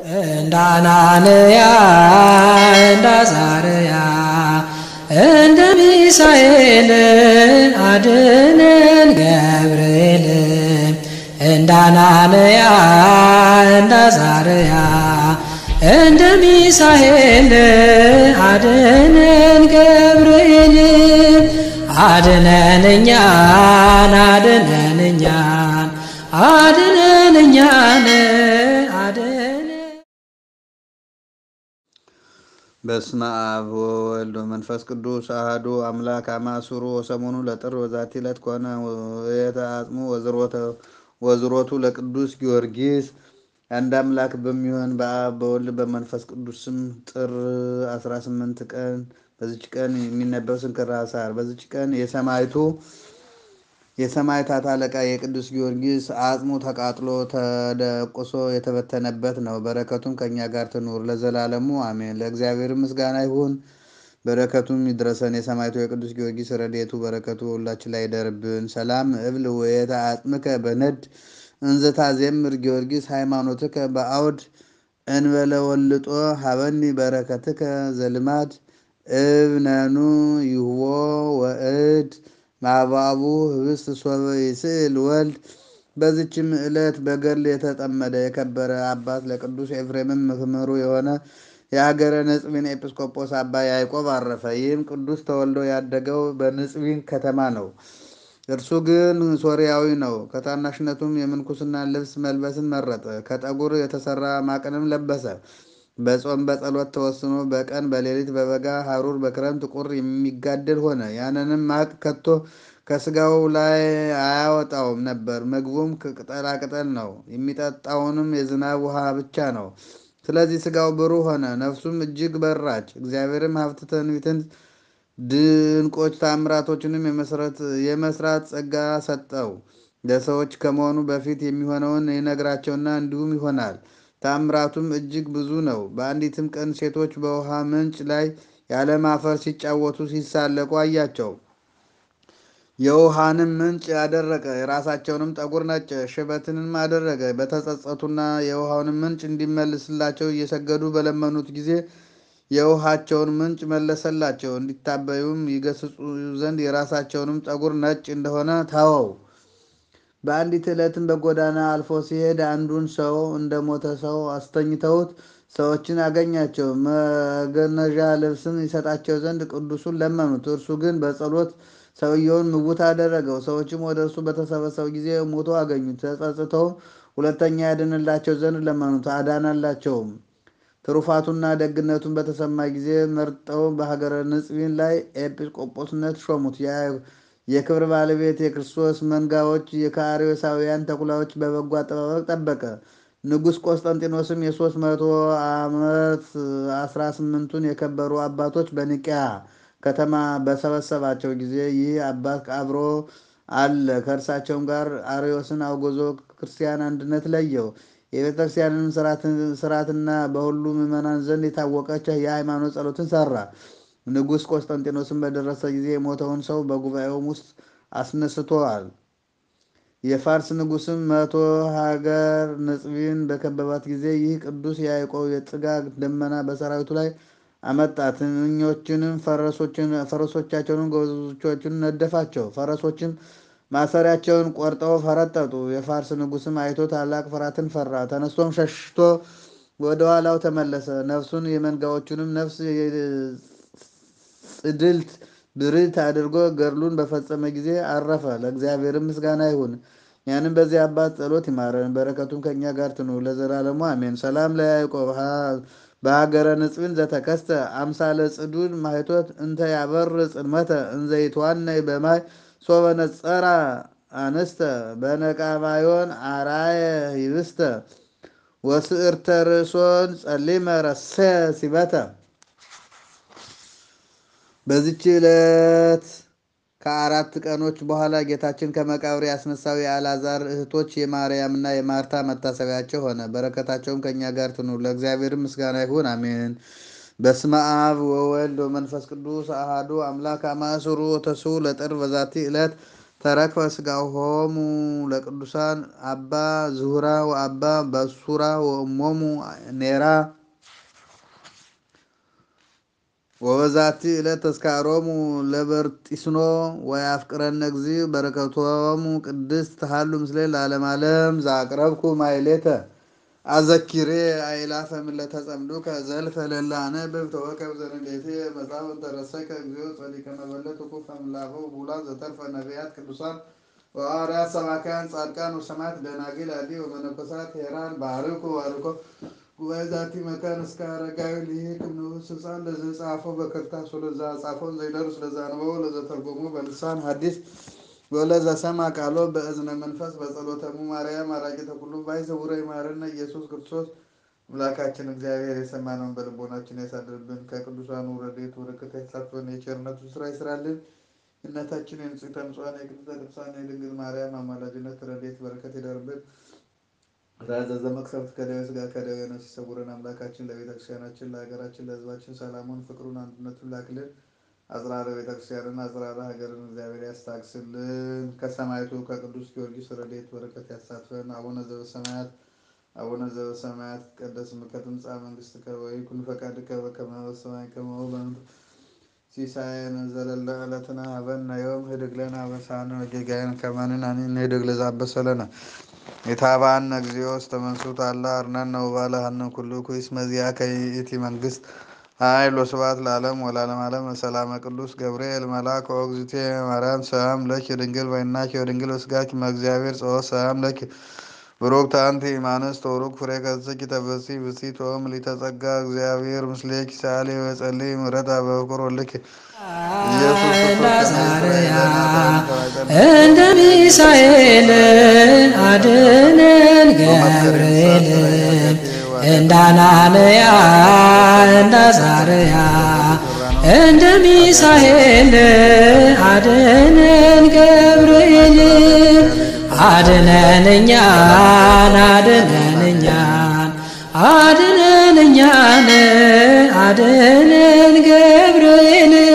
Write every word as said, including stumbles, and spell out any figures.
እንዳናንያ እንዳዛርያ እንደ ሚሳኤል አድነን ገብርኤል እንዳናንያ እንዳዛርያ እንደ ሚሳኤል አድነን ገብርኤል አድነን እኛን አድነን እኛን አድነን እኛን አድነን። በስመ አብ ወወልድ ወመንፈስ ቅዱስ አሐዱ አምላክ አማሱሩ ወሰሙኑ ለጥር ወዛቲ ዕለት ኮነ የተአጽሙ ወዝሮቱ ለቅዱስ ጊዮርጊስ። አንድ አምላክ በሚሆን በአብ በወልድ በመንፈስ ቅዱስ ስም ጥር አስራ ስምንት ቀን በዚች ቀን የሚነበብ ስንክሳር። በዚች ቀን የሰማዕቱ የሰማዕታት አለቃ የቅዱስ ጊዮርጊስ አጽሙ ተቃጥሎ ተደቁሶ የተበተነበት ነው። በረከቱም ከኛ ጋር ትኑር ለዘላለሙ አሜን። ለእግዚአብሔር ምስጋና ይሁን፣ በረከቱም ይድረሰን። የሰማዕቱ የቅዱስ ጊዮርጊስ ረድኤቱ በረከቱ ሁላችን ላይ ይደርብን። ሰላም እብል ወየተ አጽምከ በነድ እንዘታ ዜምር ጊዮርጊስ ሃይማኖትከ በአውድ እንበለ ወልጦ ሀበኒ በረከትከ ዘልማድ እብነኑ ይህዎ ወእድ ማባቡ ህብስት ሶበ ይስእል ወልድ። በዚችም ዕለት በገድል የተጠመደ የከበረ አባት ለቅዱስ ኤፍሬምም መምህሩ የሆነ የሀገረ ንጽቢን ኤጲስቆጶስ አባ ያዕቆብ አረፈ። ይህም ቅዱስ ተወልዶ ያደገው በንጽቢን ከተማ ነው። እርሱ ግን ሶርያዊ ነው። ከታናሽነቱም የምንኩስና ልብስ መልበስን መረጠ። ከጠጉር የተሰራ ማቅንም ለበሰ። በጾም በጸሎት ተወስኖ በቀን በሌሊት በበጋ ሐሩር በክረምት ቁር የሚጋደል ሆነ። ያንንም ማቅ ከቶ ከስጋው ላይ አያወጣውም ነበር። ምግቡም ቅጠላቅጠል ነው። የሚጠጣውንም የዝናብ ውሃ ብቻ ነው። ስለዚህ ስጋው ብሩህ ሆነ፣ ነፍሱም እጅግ በራች። እግዚአብሔርም ሀብተ ትንቢትን ድንቆች ታምራቶችንም የመስራት ጸጋ ሰጠው። ለሰዎች ከመሆኑ በፊት የሚሆነውን ይነግራቸውና እንዲሁም ይሆናል። ታምራቱም እጅግ ብዙ ነው። በአንዲትም ቀን ሴቶች በውሃ ምንጭ ላይ ያለማፈር ሲጫወቱ ሲሳለቁ አያቸው። የውሃንም ምንጭ አደረቀ፣ የራሳቸውንም ጠጉር ነጨ፣ ሽበትንም አደረገ። በተጸጸቱና የውሃውንም ምንጭ እንዲመልስላቸው እየሰገዱ በለመኑት ጊዜ የውሃቸውን ምንጭ መለሰላቸው። እንዲታበዩም ይገስጹ ዘንድ የራሳቸውንም ጠጉር ነጭ እንደሆነ ታወው። በአንዲት ዕለትም በጎዳና አልፎ ሲሄድ አንዱን ሰው እንደ ሞተ ሰው አስተኝተውት ሰዎችን አገኛቸው። መገነዣ ልብስን ይሰጣቸው ዘንድ ቅዱሱን ለመኑት። እርሱ ግን በጸሎት ሰውየውን ምውት አደረገው። ሰዎችም ወደ እርሱ በተሰበሰቡ ጊዜ ሞቶ አገኙት። ተጸጽተው ሁለተኛ ያድንላቸው ዘንድ ለመኑት፣ አዳናላቸውም። ትሩፋቱና ደግነቱን በተሰማ ጊዜ መርጠው በሀገረ ንጽቢን ላይ ኤጲስቆጶስነት ሾሙት። የክብር ባለቤት የክርስቶስ መንጋዎች የከአርዮሳውያን ተኩላዎች በበጎ አጠባበቅ ጠበቀ። ንጉሥ ቆስጠንጢኖስም የሶስት መቶ ዓመት አስራ ስምንቱን የከበሩ አባቶች በኒቅያ ከተማ በሰበሰባቸው ጊዜ ይህ አባት አብሮ አለ። ከእርሳቸውም ጋር አርዮስን አውግዞ ክርስቲያን አንድነት ለየው። የቤተክርስቲያንን ስርዓትና በሁሉ ምዕመናን ዘንድ የታወቀች የሃይማኖት ጸሎትን ሰራ። ንጉሥ ቆስጠንጢኖስን በደረሰ ጊዜ የሞተውን ሰው በጉባኤውም ውስጥ አስነስቶአል። የፋርስ ንጉሥም መቶ ሀገር ንጽቢን በከበባት ጊዜ ይህ ቅዱስ ያዕቆብ የጭጋግ ደመና በሰራዊቱ ላይ አመጣ። ትንኞችንም ፈረሶቻቸውን ጎበዞቻቸውን ነደፋቸው። ፈረሶችም ማሰሪያቸውን ቆርጠው ፈረጠጡ። የፋርስ ንጉሥም አይቶ ታላቅ ፍርሃትን ፈራ። ተነስቶም ሸሽቶ ወደ ኋላው ተመለሰ። ነፍሱን የመንጋዎቹንም ነፍስ ጽድልት ብርት አድርጎ ገድሉን በፈጸመ ጊዜ አረፈ። ለእግዚአብሔር ምስጋና ይሁን፣ ያንም በዚህ አባት ጸሎት ይማረን፣ በረከቱም ከእኛ ጋር ትኑር ለዘላለሙ አሜን። ሰላም ለያዕቆብ በሀገረ ንጽቢን ዘተከስተ አምሳለ ጽዱድ ማይቶት እንተ ያበር ጽልመተ እንዘይትዋነይ በማይ ሶበ ነጸራ አንስተ በነቃማዮን አራየ ይብስተ ወስዕርተ ርእሶን ጸሊመ ረሰ ሲበተ። በዚች ዕለት ከአራት ቀኖች በኋላ ጌታችን ከመቃብር ያስነሳው የአልዓዛር እህቶች የማርያምና የማርታ መታሰቢያቸው ሆነ። በረከታቸውም ከእኛ ጋር ትኑር ለእግዚአብሔር ምስጋና ይሁን አሜን። በስመ አብ ወወልድ ወመንፈስ ቅዱስ አሐዱ አምላክ አማስሩ ተስዑ ለጥር በዛቲ ዕለት ተረክበ ሥጋሆሙ ለቅዱሳን አባ ዝሁራ ወአባ በሱራ ወእሞሙ ኔራ ወበዛቲ ዕለት ተስካሮሙ ለበርጢስኖ ወያፍቅረነ እግዚእ በረከቶሙ ቅድስት ተሃሉ ምስሌ ለዓለመ ዓለም ዘአቅረብኩ ማሕሌተ አዘኪሬ አእላፈ ምለተ ጸምዱከ ዘልፈ ለላ አነብብ ተወከብ ዘንዴቴ መጽሐፈ ተረሰከ እግዚኦ ጸዲቀ መበለት ኩፈ ምላፈው ቡላ ዘተርፈ ነቢያት ቅዱሳን ወሐዋርያት ሰባክያን ጻድቃን ወሰማዕታት ደናግል አዲ ወመነኮሳት ሄራን ባርኩ ባርኮ ጉባኤ ዛቲ መካን እስከ አረጋዊ ሊቅ ንዑስ ሕፃን ለዘጻፈው በክርታስ ወለዛ ጻፈውን ዘይደርስ ለዛ አንበቦ ለዘተርጎሙ በልሳን ሐዲስ ወለዛ ሰማ ቃሎ በእዝነ መንፈስ በጸሎተሙ ማርያም አራቂተ ኩሉ ባይ ዘውረ ይማረነ ኢየሱስ ክርስቶስ አምላካችን እግዚአብሔር የሰማነውን በልቦናችን ያሳድርብን። ከቅዱሳኑ ረድኤት በረከት ያሳትፈን። የቸርነቱ ስራ ይስራልን። እናታችን የንጽሕተ ንጹሐን የቅድስተ ቅዱሳን የድንግል ማርያም አማላጅነት ረድኤት በረከት ይደርብን። ራዘዘ መቅሰፍት ከደዌ ሥጋ ከደዌ ነፍስ ይሰውረን። አምላካችን ለቤተክርስቲያናችን ለሀገራችን ለሕዝባችን ሰላሙን ፍቅሩን አንድነቱን ላክልን። አጽራረ ቤተክርስቲያንን አጽራረ ሀገርን እግዚአብሔር ያስታግስልን። ከሰማዕቱ ከቅዱስ ጊዮርጊስ ረድኤት በረከት ያሳትፈን። አቡነ ዘበሰማያት አቡነ ዘበሰማያት ይትቀደስ ስምከ ትምጻእ መንግሥትከ ወይኩን ፈቃድከ በከመ በሰማይ ከማሁ በምድር ሲሳየነ ዘለለ ዕለትነ ሀበነ ዮም ህድግ ለነ አበሳነ ወጌጋየነ ከመ ንሕነኒ ንህድግ ለዘአበሰ ለነ ኢታብአነ እግዚኦ ውስተ መንሱት አላ አርነነ ወባልሐነ ኩሉ ኩይስ መዚአከ ይእቲ መንግሥት ኃይል ወስብሐት ለዓለም ወለዓለመ ዓለም። ሰላመ ቅዱስ ገብርኤል መልአክ ወእግዝእትየ ማርያም ሰላም ለኪ ድንግል በይናኪ ወድንግል በሥጋኪ እምእግዚአብሔር ጸወት ሰላም ለኪ ብሩክት አንቲ እማንስት ወቡሩክ ፍሬ ከርሥኪ ተፈሥሒ ብፅዕት ወምልዕተ ጸጋ እግዚአብሔር ምስሌኪ ሰአሊ ወጸልዪ ምሕረተ በፍቁር ወልድኪ ኢየሱስ ላዛርያ እንደ ሚሳኤል አድነን ገብርኤል እንደ አናንያ እንደ አዛርያ እንደ ሚሳኤል አድነን ገብርኤል አድነን እኛን አድነን እኛን አድነን እኛን አድነን ገብርኤል